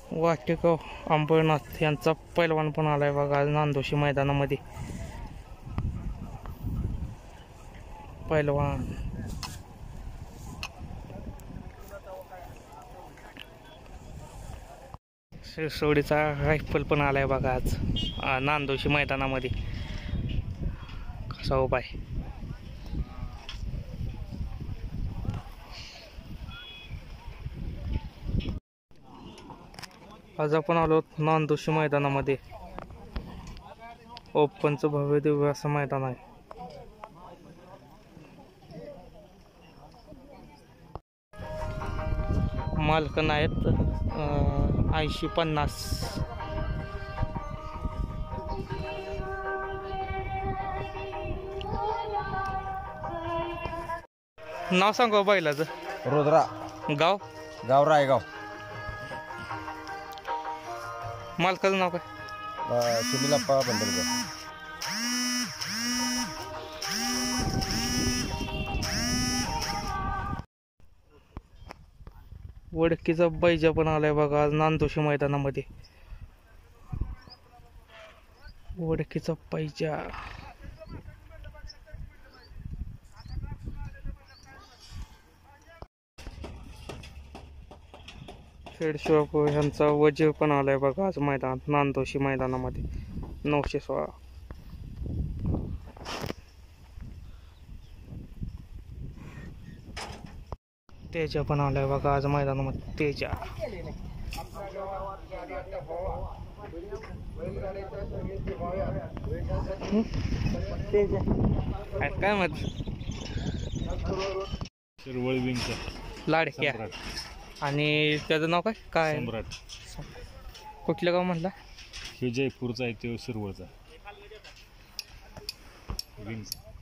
वाटेगाव अंबरनाथ यांचा पैलवान पण आलाय बघा आज नांदोशी मैदानामध्ये. पैलवान शिरसोडीचा रायफल पण आलाय बघा आज नांदोशी मैदानामध्ये. कसा उभा आहे. आज आपण आलो नांदोशी मैदानामध्ये. ओपनचं भव्य दिव्य असं मैदान आहे. मालकन आहेत 80-50. नाव सांगा बैलाचं. रुद्रा. गाव गाव रायगाव. मालकाचं नाव काय. सुनीलप्पा बंडलकर. वडकीचा बैजा पण आलाय बघा आज नांदोशी मैदानामध्ये. वडकीचा बैजा. खेडशिवाप ह्यांचा वजीर पण आलाय बघा आज मैदानात नांदोशी मैदानामध्ये 916. तेजा पण आलाय बघा आज मैदानामध्ये. तेजा काय मत लाडक्या. आणि त्याचं नाव काय काय सम्राट. कुठलं गाव म्हणला. हे जयपूरचा आहे तो शिरवळचा. विंग